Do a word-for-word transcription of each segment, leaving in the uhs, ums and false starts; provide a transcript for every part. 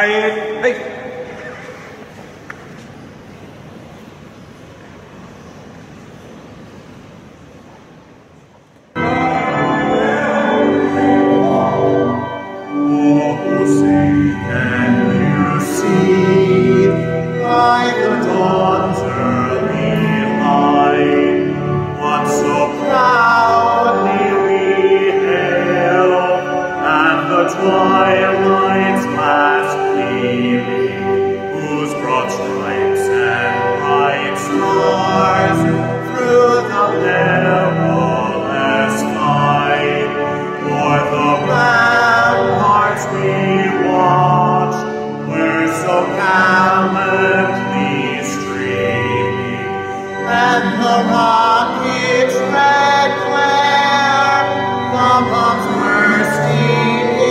Quiet. Hey. Twilight's last gleaming, whose broad stripes and bright stars through the perilous fight, o'er the ramparts we watched, were so gallantly streaming, and the rocket's red glare, the bombs bursting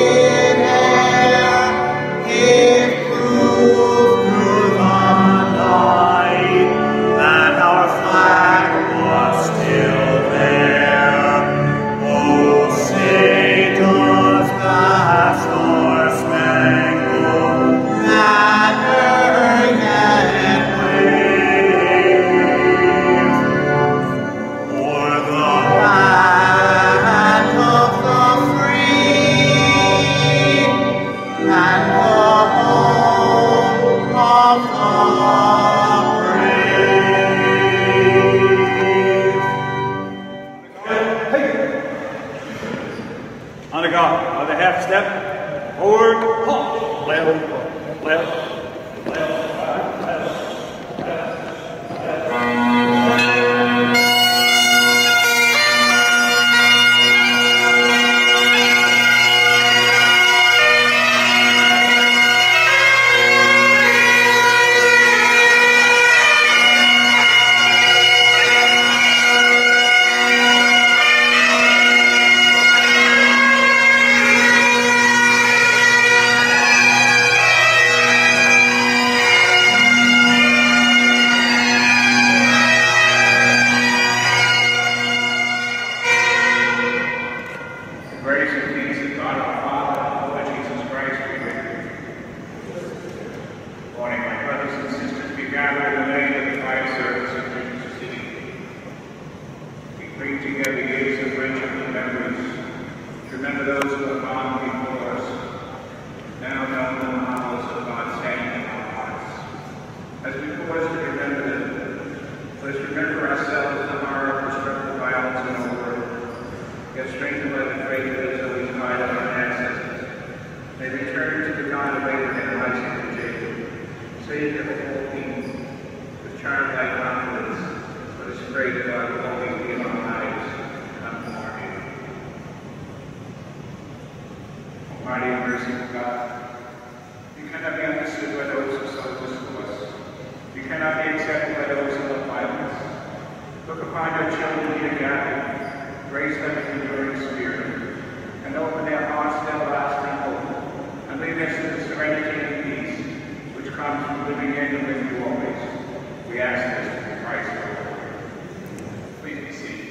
On the guard, on the half step, forward, halt, left, left, left, left, left. Grace and peace of God our Father and Lord Jesus Christ be with you. Good morning, my brothers and sisters. We gather in the name of the Christ service of Christmas City. We bring together years of friendship and memories to remember those who have gone before us, now known in the hollows of God's hand in our hearts. As we pause to remember them, let us remember ourselves the horror of destructive violence in our world. Get strengthened by the faith that has always guided our ancestors. May return to the God of Abraham, Isaac, and Jacob, Savior of all things, with childlike confidence. Let us pray that God will always be in our lives and unto our aid. Almighty and merciful God, you cannot be understood by those who so close to us. You cannot be accepted by those who love violence. Look upon your children here gathered. Grace them with enduring spirit, and open their hearts to everlasting hope, and lead us to the serenity and peace which comes from living in and with you always. We ask this in Christ our Lord. Please be seated.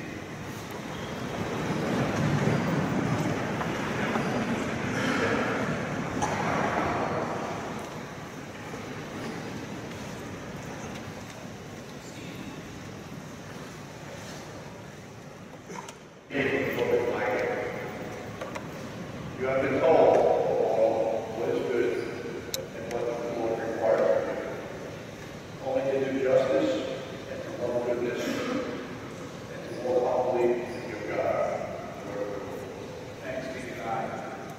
You have been told all what is good and what the Lord requires of you. Only to do justice and to love goodness and to walk humbly with your God. Lord. Thanks be to God.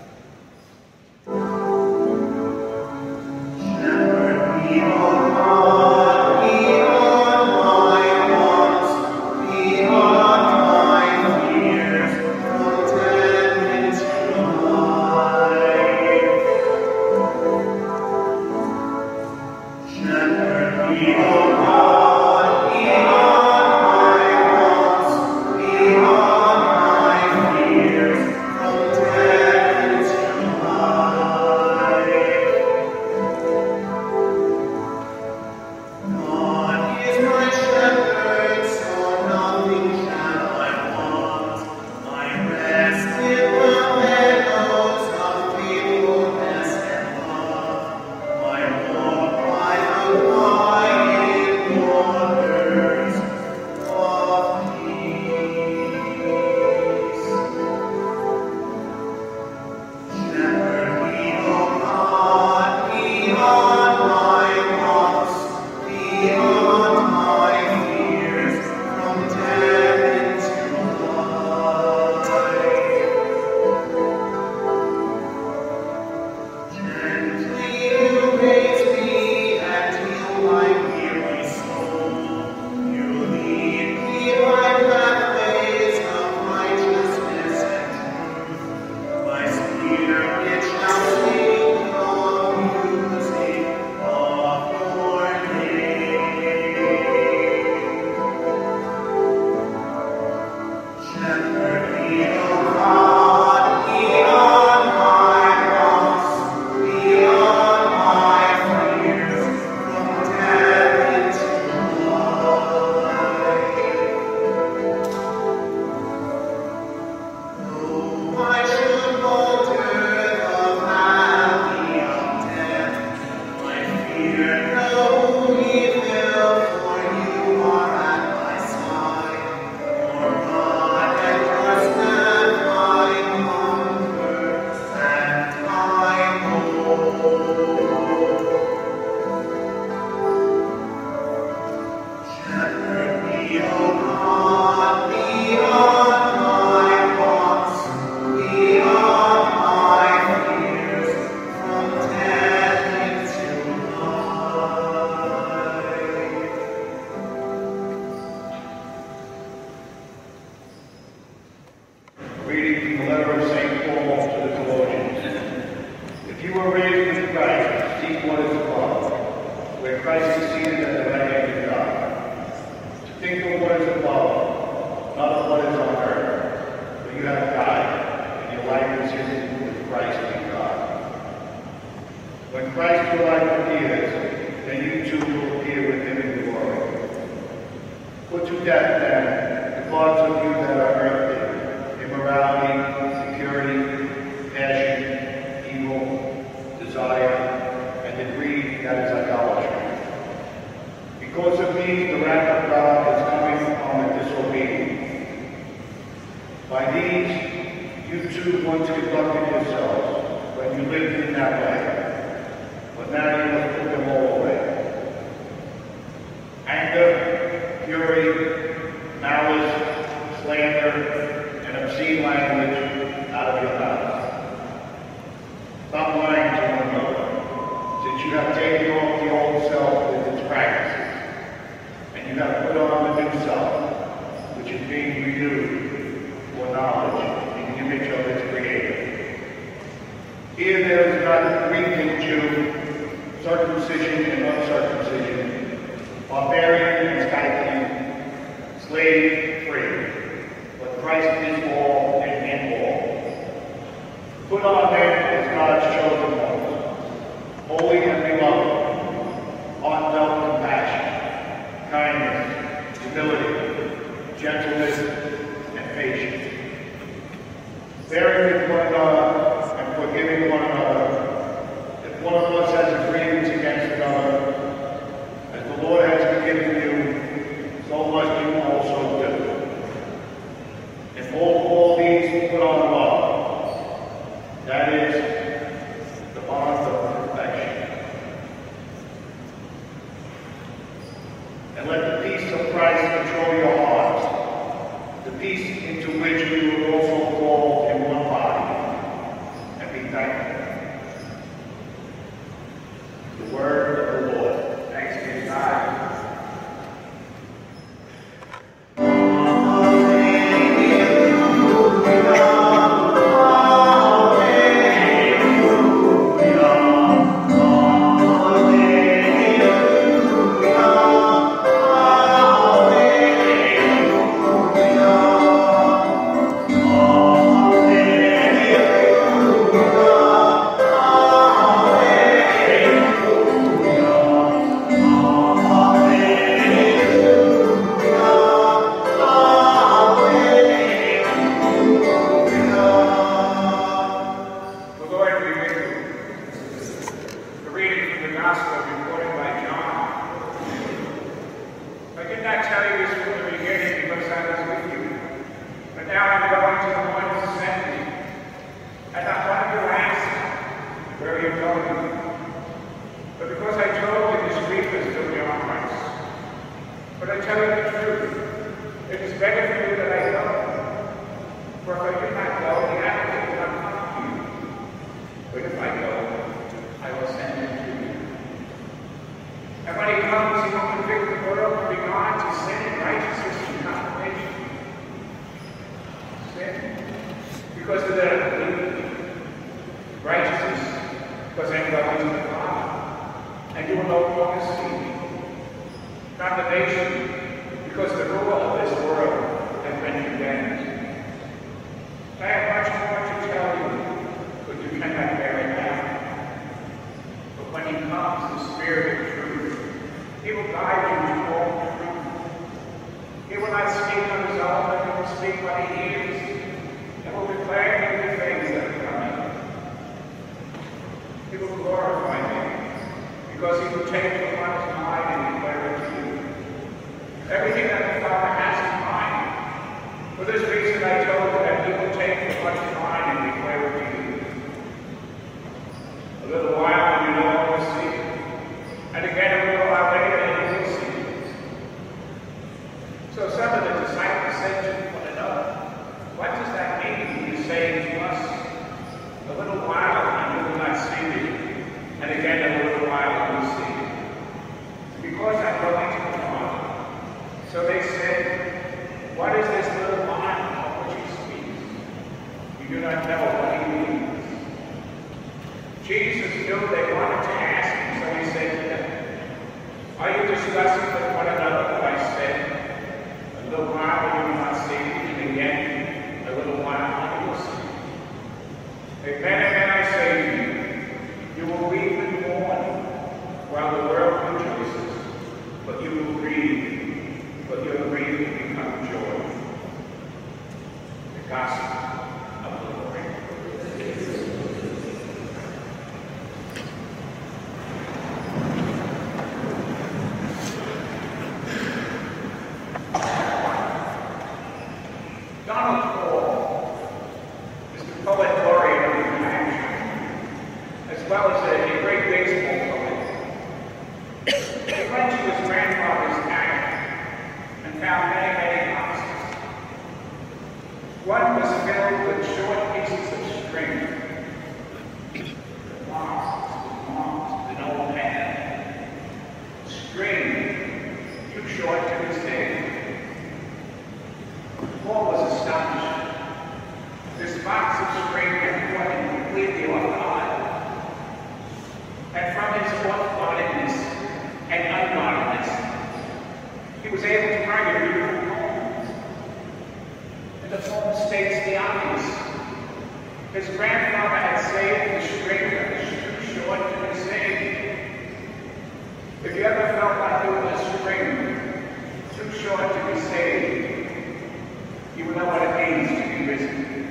Shepherd me, O God, beyond my wants, beyond my fears, protect into life. Shepherd me, O God, beyond my wants, beyond my fears, protect into life. God is my shepherd, so nothing shall I want. I rest in the meadows of faithfulness and love. Christ is seated at the right hand of God. Think of what is above, not of what is on earth. For you have died, and your life is hidden with Christ in God. When Christ your life appears, then you too will appear with him in glory. Put to death, then, the thoughts of you that are earthly, immorality, impurity, passion, evil, desire, and the greed that is idolatry. Because of these, the wrath of God is coming on the disobedient. By these, you too once conducted yourselves when you lived in that way. But now you must put them all away. Anger, fury, malice, slander, and obscene language out of your mouths. Stop lying to one another, since you have taken off the old self with its practices, and you have put on the new self, which is being renewed for knowledge in the image of its Creator. Here there is not Greek and Jew, circumcision and uncircumcision, barbarian and Scythian, slave free, but Christ is all and in all. Put on then as God's chosen ones, holy and beloved, heartfelt compassion, kindness, humility, gentleness, and patience. Bearing with one another and forgiving one another. If one of us has a grievance against another, as the Lord has forgiven you, so must you also do. And hold all these, put on love. That is the bond of perfection. And let the peace of Christ control your hearts, the peace into which we were also called in one body, and be thankful. The word of the Lord. Thanks be to God. Because discussing with one another what I said. A little while you will not see me, and again, a little while you will see me. Amen, amen, I say to you, you will weep and mourn while the world rejoices, but you will grieve, but your grief will become joy. The Gospel of the Lord. Donald Cole is the poet laureate of New Hampshire, as well as a, a great baseball poet. He went to his grandfather's attic and found many, many boxes. One was filled with short pieces of string. The box was marked with an old man. String too short to be saved. Paul was astonished. This box of string had caught him completely off guard. And from his off-guardedness and unguardedness, he was able to write a beautiful poem. And the poem states the obvious. His grandfather had saved the string that was too short to be saved. If you ever felt like there was a string too short to be saved, you will know what it means to be risen.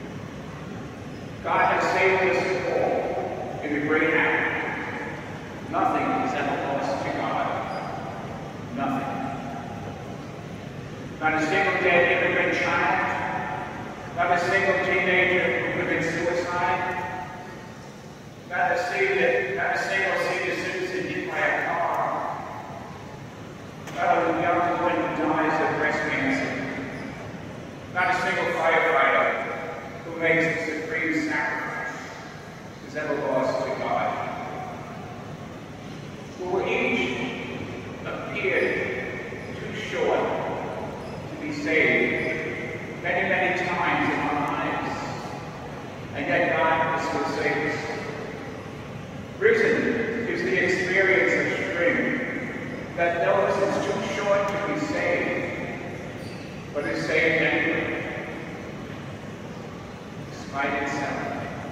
God has saved us all in the great act. Nothing is ever lost to God. Nothing. Not a single dead immigrant child. Not a single teenager who committed suicide. Not a single, not a single senior citizen hit by a car. Not a young woman who dies of breast cancer. Not a single firefighter who makes the supreme sacrifice is ever lost to God. Who each appeared too short to be saved many, many times in our lives, and yet God will still save us. Risen is the experience of string that knows it's too short to be saved, but is saved anyway, despite itself.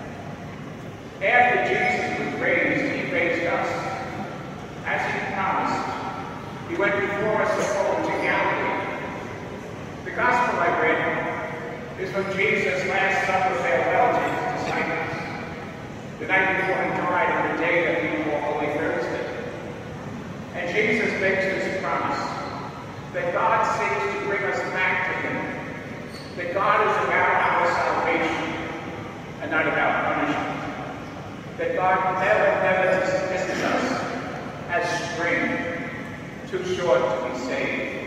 After Jesus was raised, he raised us. As he promised, he went before us home to Galilee. The gospel I read is from Jesus' last supper farewell to his disciples, the night before he died on the day that we call Holy Thursday. And Jesus makes this promise, that God seeks to bring us back to him, that God is about our salvation and not about punishment, that God never, never dismisses us as string too short to be saved.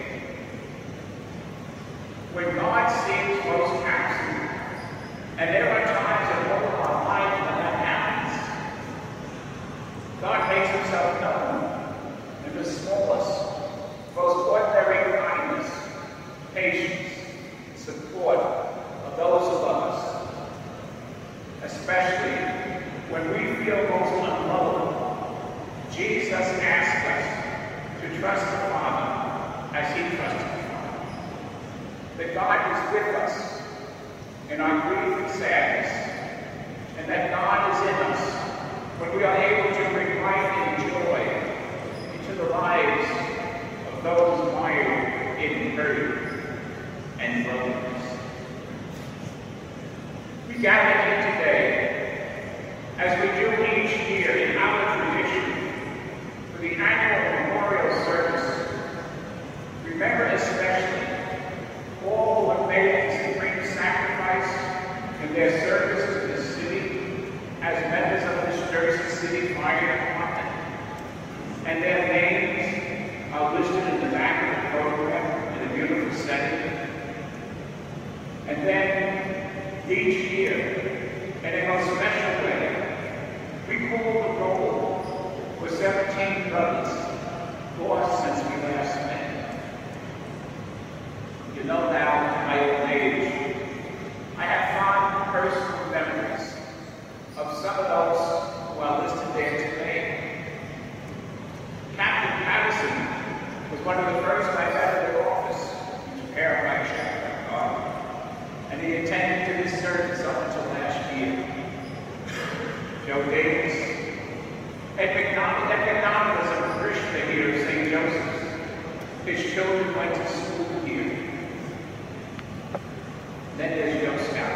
When God seems most absent, and there are times in all of our lives when that happens, God makes himself known in the smallest, most ordinary kindness, patience, support of those above us, especially when we feel most unlovable. Jesus asks us to trust the Father as he trusted the Father. That God is with us in our grief and sadness, and that God is in us when we are able to bring life and joy into the lives of those mired in hurt and brokenness. We gather here today, as we do each year in our tradition, for the annual memorial service. Remember especially all who have made the supreme sacrifice in their service to the city as members of this Jersey City Fire Department. And their names are listed in the back of the program in a beautiful setting. And then each year, in a most special way, we call the roll for seventeen brothers lost since we last met. You know now, in my old age, I have fond personal memories of some of those who are listed there today. Captain Patterson one of the first I met at the office. He took care of my check, God. And he attended to this service up until last year. Joe Davis. Ed McDonald, Ed McDonald was a parishioner here at Saint Joseph's. His children went to school here. Then there's Joe Scout.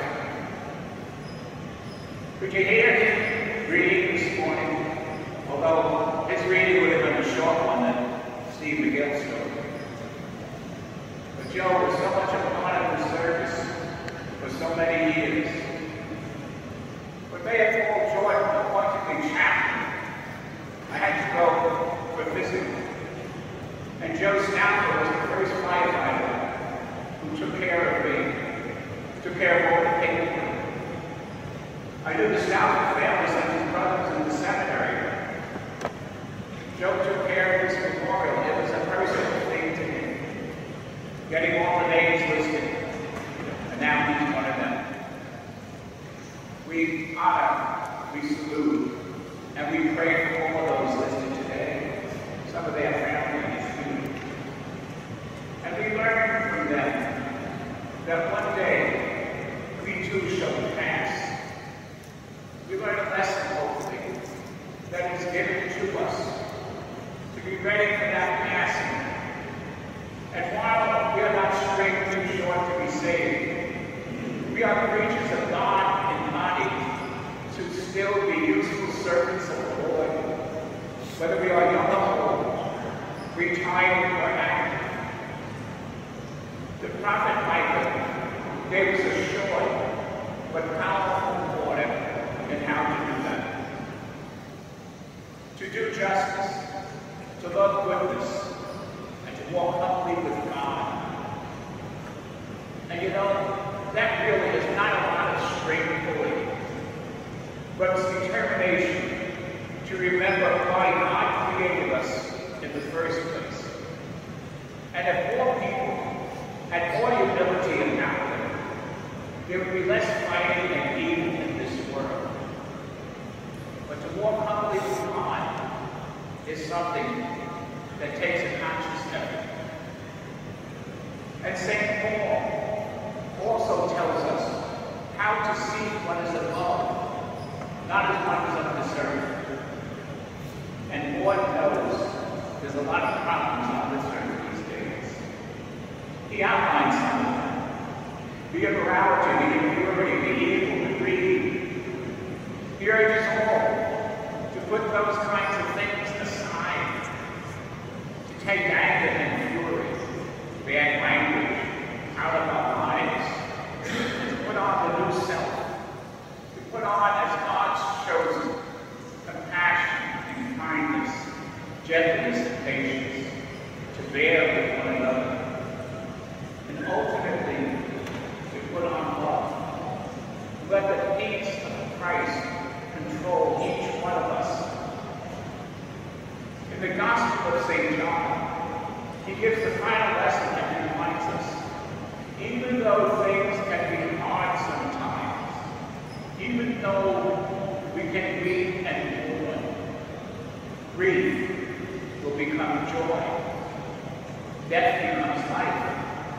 Could you hear him reading this morning? Although his reading would have been a short one than Steve Miguel's story. But Joe was so much a part of the service for so many years. But Mayor Paul Jordan appointed me chaplain. I had to go for physical. And Joe Stafford was the first firefighter who took care of me, took care of all the paperwork. I knew the Stafford family sent his brothers in the seminary. Joe took care of this memorial. It was a personal thing to him. Getting all the names listed, and now he's one of them. We honor, we salute, and we pray for all of those listed today, some of their families too. And we learn from them that one day we too shall pass. We learn a lesson, hopefully, that is given to us to be ready for that passing. And while we are not straight too short to be saved, we are creatures of God in body to still be useful servants of the Lord, whether we are young or old, retired or active. The prophet Micah gave us a short but powerful order in how to do that. To do justice, to love goodness, and to walk humbly with God. And you know, that really is not a lot of straight pulling, but it's determination to remember why God created us in the first place. And if more people had more humility and power, there would be less fighting and evil in this world. But to walk humbly with God is something that takes a conscious effort. And Saint Paul also tells us how to see what is above, not as what is of this earth. And Lord knows there's a lot of problems on this earth these days. He outlines some of them. The immorality, the impurity, the evil, the greed. He urges all to put those kinds of things aside, to take anger and fury, bad language out of our lives, and to put on the new self, to put on as God's chosen compassion and kindness, gentleness and patience, to bear with one another, and ultimately to put on love. Let the peace of Christ control each one of us. In the Gospel of Saint John, he gives the final lesson that reminds us, even though things can be hard sometimes, even though we can grieve and mourn, grief will become joy. Death becomes life.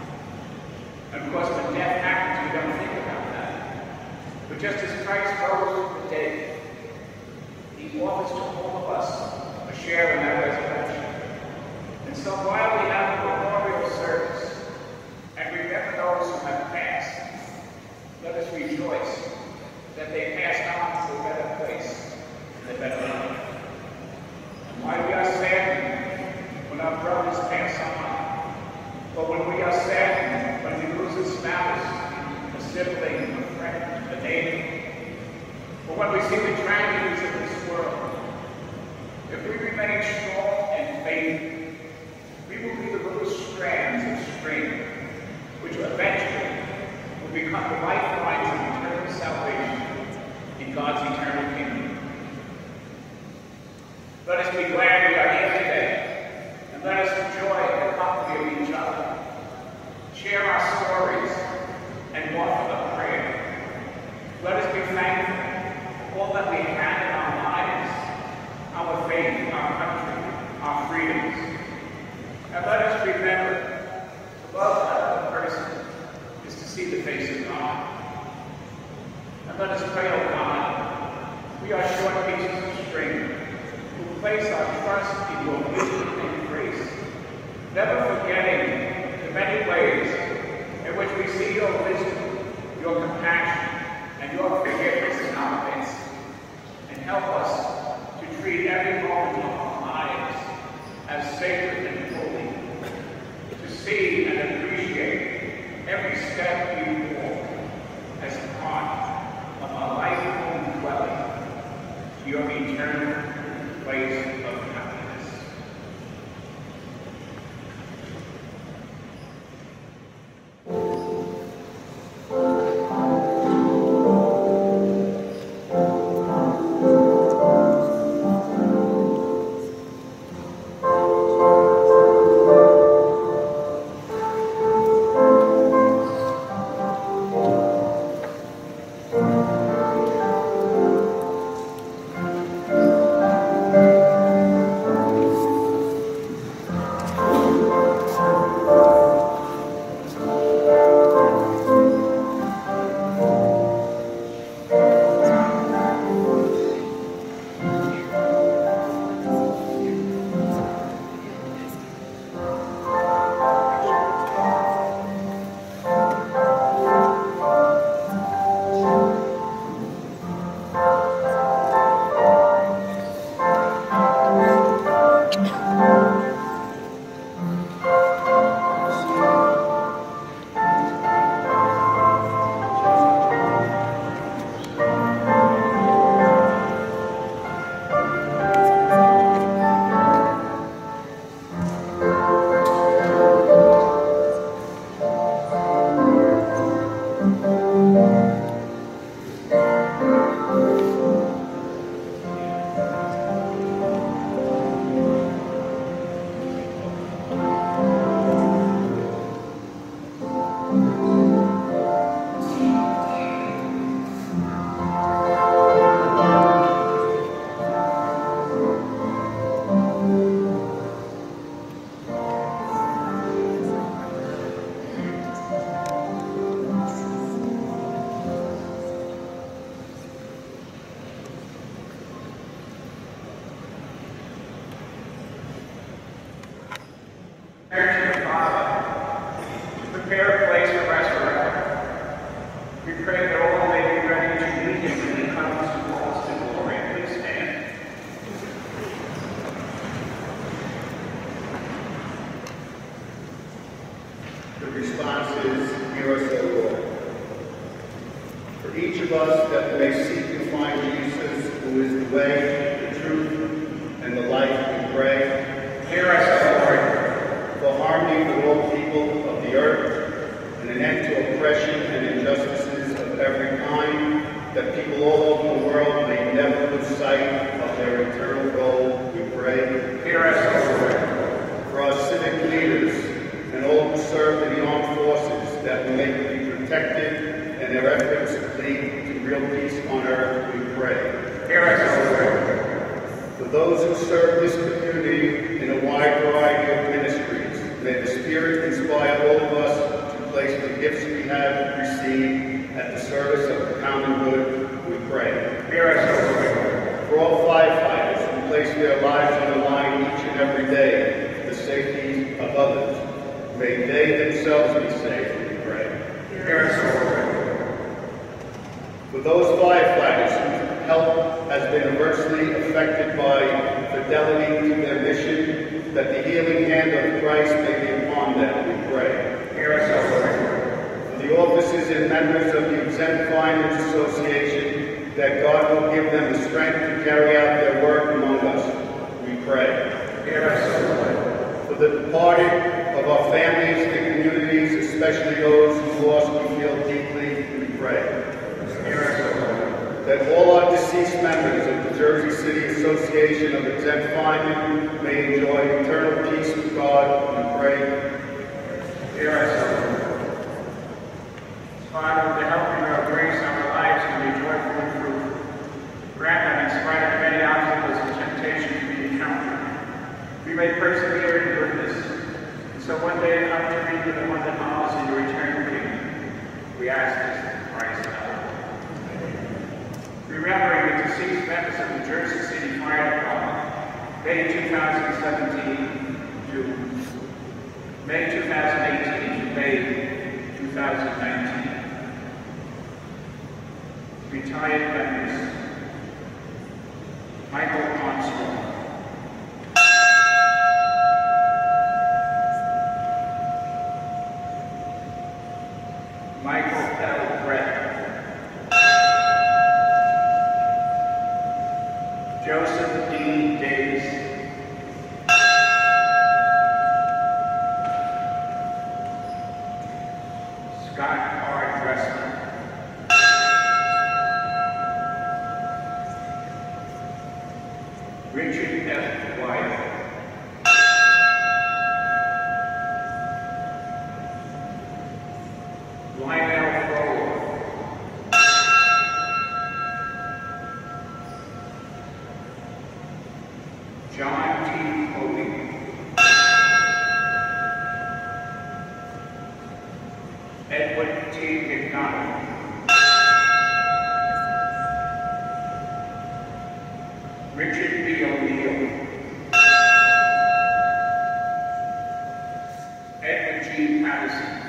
And of course, when death happens, we don't think about that. But just as Christ rose from the dead, he offers to all of us a share in that resurrection. And so while we have a memorial service, and remember those who have passed, let us rejoice that they passed on to a better place and a better life. And while we are saddened when our brothers pass on, but when we are saddened when we lose a spouse, a sibling, a friend, a neighbor, or when we see the tragedies of this world, if we remain strong and faithful, we will be the little strands of string which eventually will become the lifelines of eternal salvation in God's eternal kingdom. Let us be glad we are here today, and let us enjoy the company of each other, share our stories, and offer up prayer. Let us be thankful for all that we have in our lives, our faith, our country, And let us remember, to love another person is to see the face of God. And let us pray, O God, we are short pieces of string, who place our trust in your wisdom and grace, never forgetting the many ways in which we see your wisdom, your compassion, and your forgiveness in our midst. And help us to treat every moment of our lives as sacred and holy, to see and appreciate every step we walk as a part of our life-long dwelling to your eternal place of happiness. Prepare a place for resurrection. We pray that all may be ready to meet him when he comes to call us to glory. Please stand. The response is, hear us, O Lord. For each of us that we may seek to find Jesus, who is the way, the truth, and the life, we pray. Hear us, O Lord. For harmony with all people of the earth, and an end to oppression and injustices of every kind, that people all over the world may never lose sight of their eternal goal, we pray. Hear us, O Lord. For our civic leaders and all who serve in the armed forces, that we may be protected and their efforts lead to real peace on earth, we pray. Hear us, O Lord. For those who serve this community in a wide variety of ministries, may the Spirit inspire all of us to place the gifts we have received at the service of the common good, we pray. Hear us, O Lord. For all firefighters who place their lives on the line each and every day for the safety of others, may they themselves be safe, we pray. Hear us, O Lord. For those firefighters whose health has been adversely affected by fidelity to their mission, that the healing hand of Christ may be upon them, we pray. Hear us, O Lord. For the officers and members of the Exempt Firemen's Association, that God will give them the strength to carry out their work among us, we pray. Hear us, O Lord. For the departed of our families and communities, especially those who lost, we feel deeply, we pray. Hear us, O Lord. That all our deceased members of the Jersey City Association of Exempt Firemen may enjoy eternal peace with God, we pray. Hear us, O Lord. Father, with the help of your grace, our lives can be joyful and fruitful. Grant that in spite of many obstacles and temptations we encounter, we may persevere in goodness, deceased members of the Jersey City Fire Department, May two thousand seventeen to May two thousand eighteen to May two thousand nineteen. Retired members: Michael Armstrong, Michael L. Brett, Joseph D. Davis, Scott R. Dressler, Richard F. Wyatt, Lionel Fowler, John T. Colby, Edward T. McDonald, Richard B. O'Neill, Edward G. Patterson,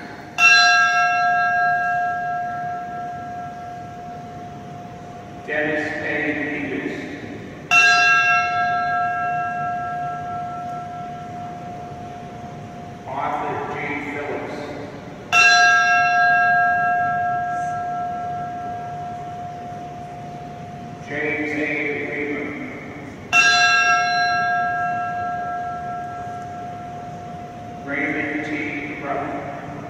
Dennis A. Peters, Arthur J. Phillips, James A. Freeman, Raymond T. Rupp,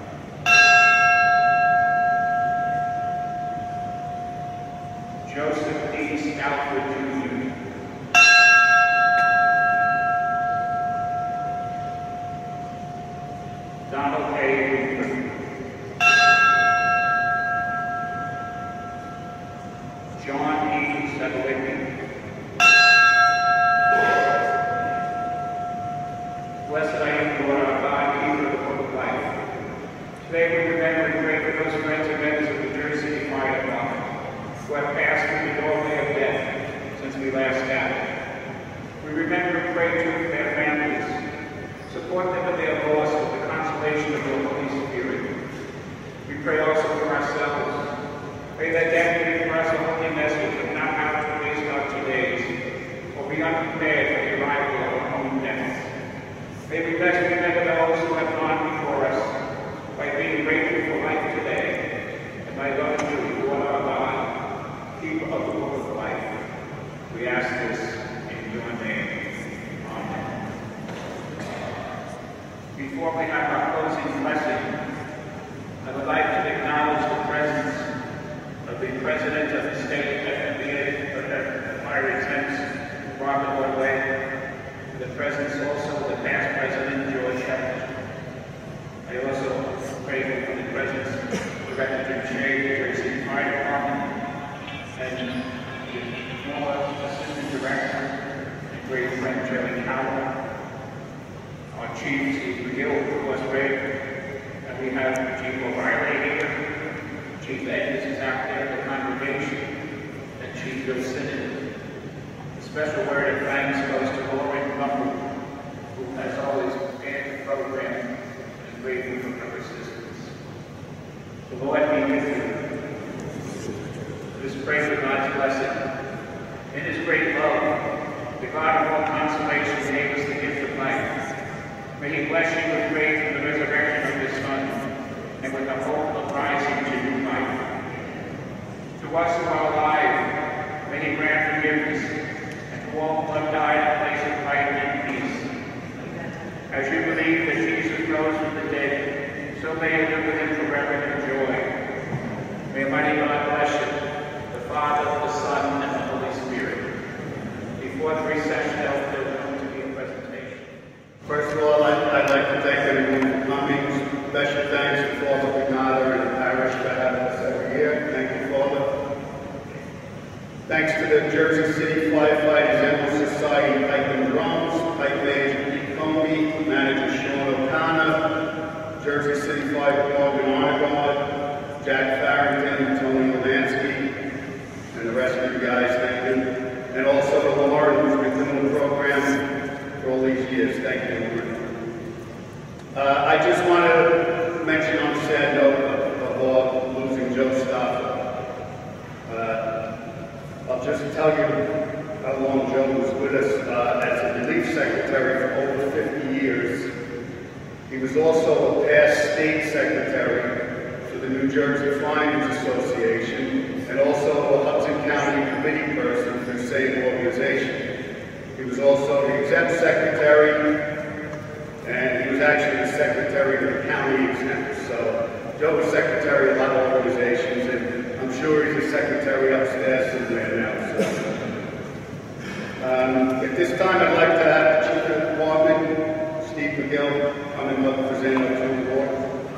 Joseph D. Stoutford Junior, Donald A. Weaver, John E. Sevelicki, blessed are you, Lord our God, keeper of the book of life. Today we remember and pray for those friends and members of the Jersey City Fire Department who have passed through the doorway of death since we last gathered. We remember and pray too for their families. Support them in their loss with the consolation of your Holy Spirit. We pray also for ourselves. Pray that death will be for us a holy message of not how to waste our two days, or be unprepared for the arrival of our own deaths. May we best remember those who have gone before us by being grateful for life today, and by loving you, Lord our God, keeper of the book of life. We ask this in your name. Amen. Before we have our closing blessing, I would like to acknowledge the presence of the President of the State F B A Fire Exempts, Robert Ordway, the presence also of the past President, George Shepard. I also pray for the presence of Director Jim Shea, the Jersey Fire Department, and the former Assistant Director and great friend Jerry Cowell, our Chief Steve McGill, who was great, and we have Chief O'Reilly here, Chief Edmonds is out there in the congregation, and Chief Bill Sinnen. A special word of thanks goes to Lauren Lumber, who has always prepared the program and grateful for her assistance. The Lord be with you. Let us pray for God's blessing. In his great love, the God of all consolation gave us the gift of life. May he bless you with faith in the resurrection of his Son, and with the hope of rising to new life. To us who are alive, may he grant forgiveness, and to all who have died a place of life and peace. As you believe that Jesus rose from the dead, so may you live with him forever in joy. May Almighty God bless you, the Father, the Son, and the Holy Spirit. Before the recession, there will going to be a presentation. First of all, I'd, I'd like to thank everyone for coming. Special thanks to Father Pignata and the parish for having us every year. Thank you, Father. Thanks to the Jersey City Firefighters Emerald Society Pipe and Drums, Pipe Major Pete Comey, Manager Sean O'Connor, Jersey City Fire Department Honor Guard, Jack Farrington, Tony Lansky, and the rest of you guys. Thank you. Uh, I just want to mention on a sad note of, of all losing Joe Stafford. Uh, I'll just tell you how long Joe was with us uh, as a relief secretary for over fifty years. He was also a past state secretary for the New Jersey Flyers Association and also a Hudson County committee person for the same organization. He was also the exempt secretary, and he was actually the secretary of the county exempt. So Joe was secretary of a lot of organizations, and I'm sure he's a secretary upstairs somewhere now. So. Um, at this time, I'd like to have the Chief of the Department, Steve McGill, come and look, present to the board.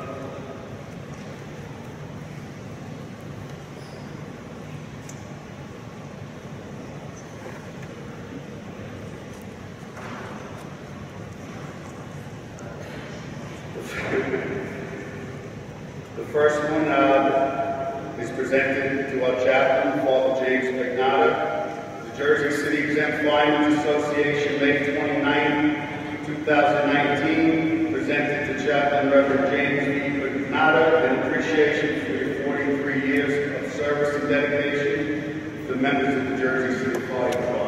The first one uh, is presented to our chaplain, Father James Pignata. The Jersey City Exempt Flyers Association, May twenty-ninth, two thousand nineteen, presented to Chaplain Reverend James V. Pignata in appreciation for your forty-three years of service and dedication to the members of the Jersey City Fire Department.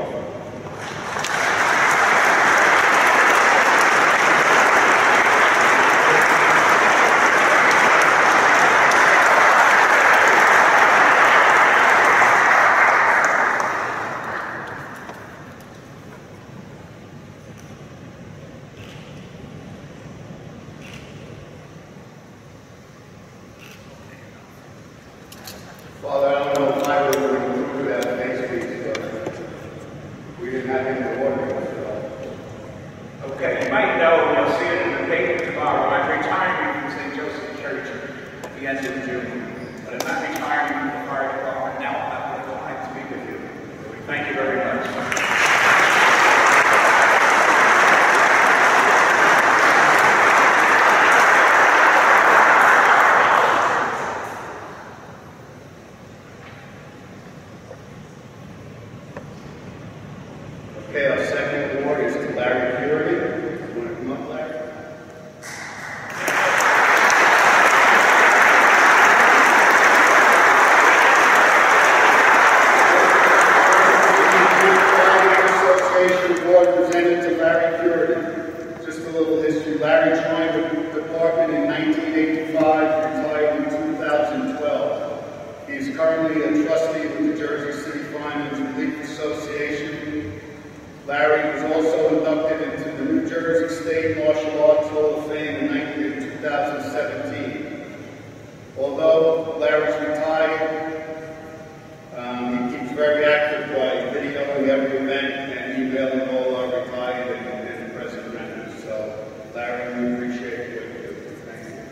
Father, I don't know if I would have do that face piece, but we didn't have him to order it. So. Okay, you might know, you'll see it in the paper tomorrow. I'm retiring from Saint Joseph Church at the end of June. But I'm not retiring from the fire department now. I would like to be with you. Thank you very much. Okay, our second award is to Larry Purity. You want to come up, Larry? Association Award presented to Larry Purity. Just a little history. Larry joined the department in nineteen eighty-five, retired in two thousand twelve. He is currently a trustee of the Jersey City Firemen's Relief Association. Larry was also inducted into the New Jersey State Martial Arts Hall of Fame in two thousand seventeen. Although Larry's retired, um, he keeps very active by videoing every event and emailing all our retired and, and present members. So, Larry, we appreciate what you do. Thank you.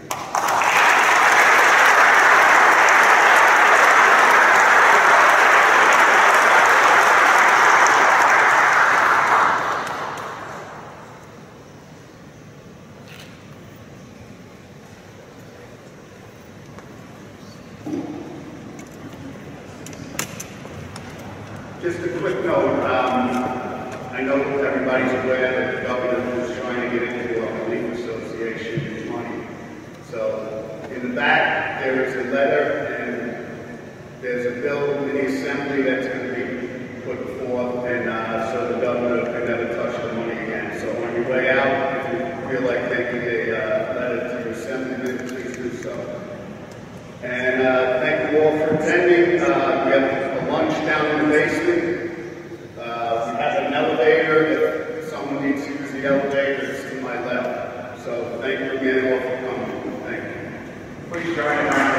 Just a quick note, um, I know everybody's aware that the governor was trying to get into our relief association money. So in the back, there is a letter and there's a bill in the assembly that's going to be put forth, and uh, so the governor can never touch the money again. So on your way out, if you feel like taking a uh, letter to your assemblyman, please do so. And uh, thank you all for attending. Uh, we have lunch down in the basement. Uh, we have an elevator. If someone needs to use the elevator, it's to my left. So thank you again all for coming. Thank you. Please join in.